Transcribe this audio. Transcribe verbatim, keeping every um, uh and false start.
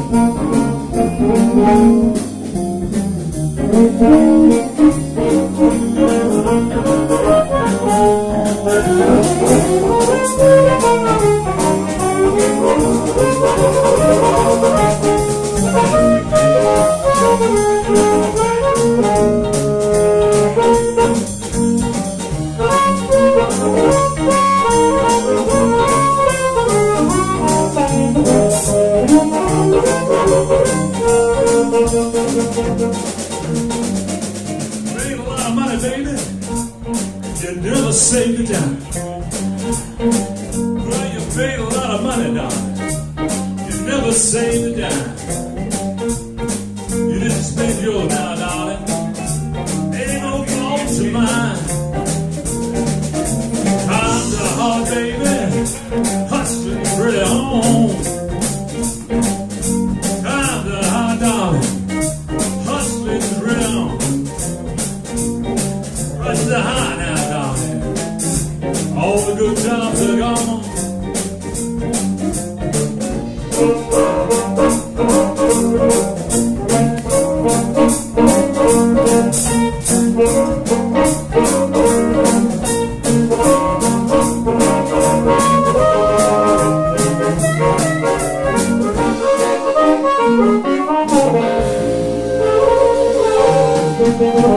Made a lot of money, baby. You never saved a dime. Well, you made a lot of money, darling. You never saved a dime. You didn't spend yours now, darling. Ain't no fault to mine. Times are hard, baby. Hustling pretty home. Times are hard, darling. Hustling pretty home. Rush the high now, darling. All the good jobs are gone. Thank you.